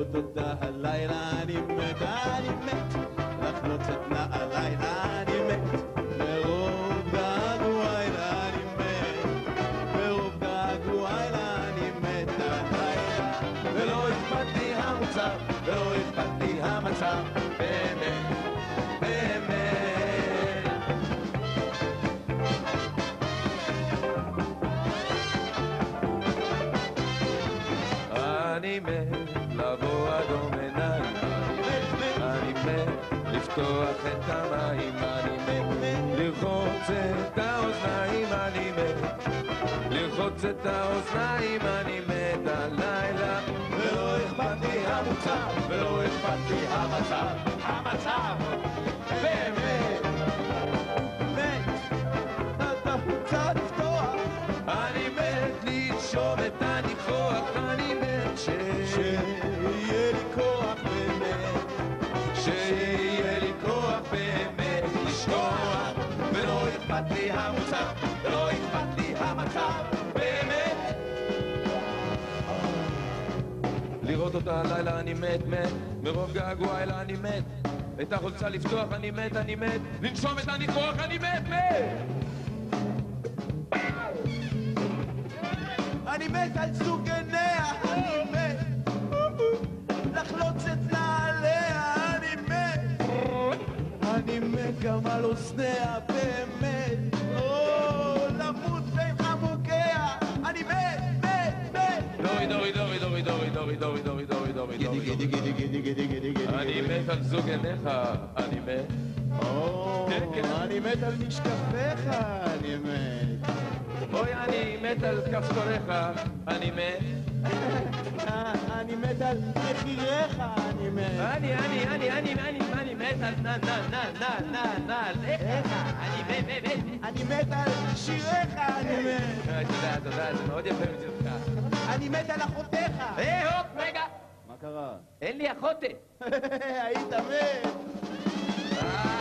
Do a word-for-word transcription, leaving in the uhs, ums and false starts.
לראות אותה הלילה אני מת, אני מת, לחלוץ את נעליי אני מת, מרוב געגועי אני מת, מרוב געגועי אני מת הלילה, ולא אכפת לי המוצר, ולא אכפת לי המצב, באמת, באמת. אני מת לבוא אדום עיניים, אני מת לפתוח את המים, אני מת לרחוץ את האוזניים, אני מת לרחוץ את האוזניים, אני מת הלילה, ולא אכפת לי המוצר, ולא אכפת לי המצב, המצב, באמת, מת, אתה רוצה לפתוח, אני מת לנשום את הניחוח, אני מת שיהיה לי כוח באמת, שיהיה לי כוח באמת לשכוח, ולא אכפת לי המוצר, ולא אכפת לי המצב, באמת. לראות אותה הלילה אני מת, מת, מרוב געגועי לה אני מת, את החולצה לפתוח אני מת, אני מת, לנשום את הניחוח אני מת, מת. אני מת על זוג עיניה, אני מת, לחלוץ את נעליה, אני מת, אני מת גם על אוזניה, באמת, או, למות בין חמוקיה, אני מת, מת, מת. דורי, דורי, דורי, דורי, דורי, דורי, דורי, דורי, דורי, דורי, גידי, גידי, גידי, גידי, גידי, גידי, גידי. אני מת על זוג עיניך, אני מת. או, אני מת על משקפיך, אני מת. אוי, אני מת על כפתוריך, אני מת. אני מת על מחיריך, אני מת. אני, אני, אני, אני, אני, אני מת על נע, נע, נע, נע, נע, נע, על איך? אני מת, מת, מת. אני מת על שיריך, אני מת. תודה, תודה, זה מאוד יפה מצדך. אני מת על אחותיך. היי, הופ, רגע. מה קרה? אין לי אחות. היית מת. אה,